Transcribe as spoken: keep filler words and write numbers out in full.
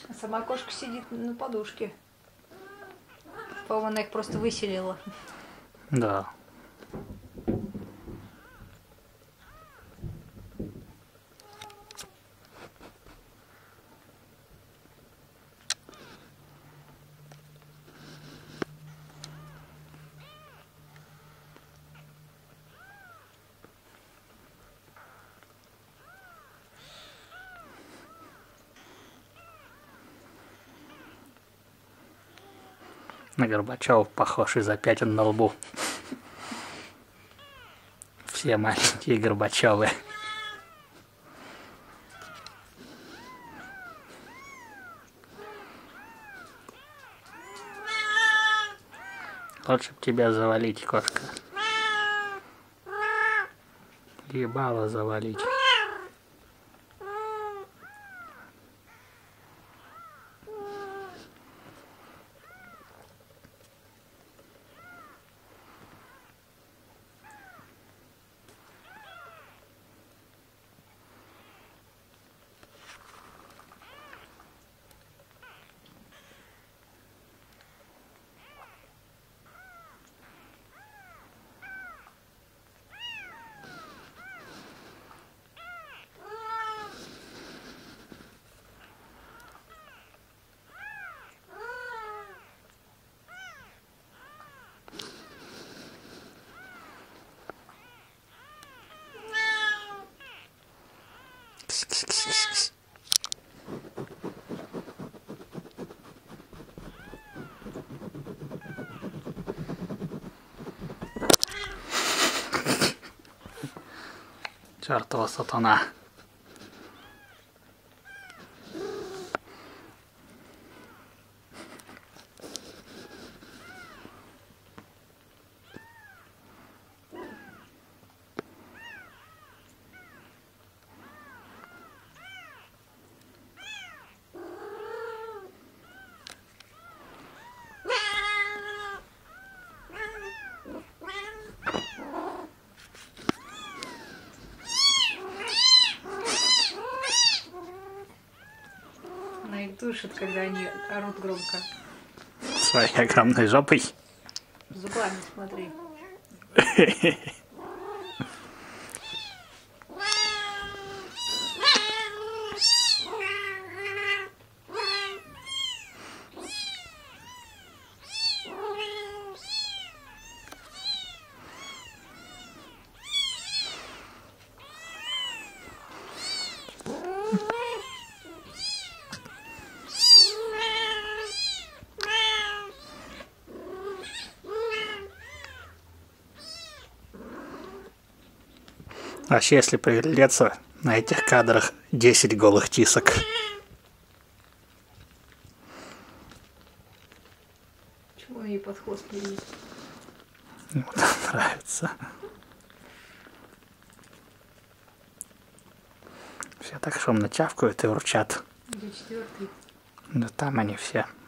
А сама кошка сидит на подушке. По-моему, она их просто выселила. Да. На Горбачева похож из-за пятен на лбу. Все маленькие Горбачевы. Лучше б тебя завалить, кошка. Ебало завалить. Чертова сатана. Она их душит, когда они орут громко. Своей огромной жопой. Зубами смотри. Вообще, если приглядеться, на этих кадрах десять голых тисок. Почему ей под хвост не лезет? Ему нравится. Все так шумно чавкают и урчат. Где четвертый? Да там они все.